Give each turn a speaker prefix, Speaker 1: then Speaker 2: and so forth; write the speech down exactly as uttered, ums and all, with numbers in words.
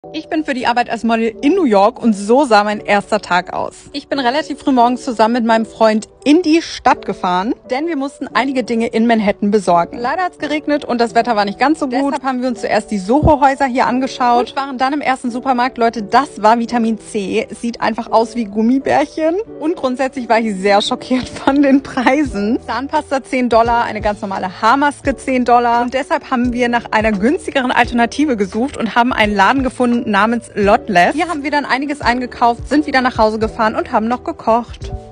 Speaker 1: Ich bin für die Arbeit als Model in New York und so sah mein erster Tag aus. Ich bin relativ früh morgens zusammen mit meinem Freund in die Stadt gefahren, denn wir mussten einige Dinge in Manhattan besorgen. Leider hat es geregnet und das Wetter war nicht ganz so gut. Deshalb haben wir uns zuerst die Soho-Häuser hier angeschaut und waren dann im ersten Supermarkt. Leute, das war Vitamin C. Es sieht einfach aus wie Gummibärchen. Und grundsätzlich war ich sehr schockiert von den Preisen. Zahnpasta zehn Dollar, eine ganz normale Haarmaske zehn Dollar. Und deshalb haben wir nach einer günstigeren Alternative gesucht und haben einen Laden gefunden namens Lotless. Hier haben wir dann einiges eingekauft, sind wieder nach Hause gefahren und haben noch gekocht.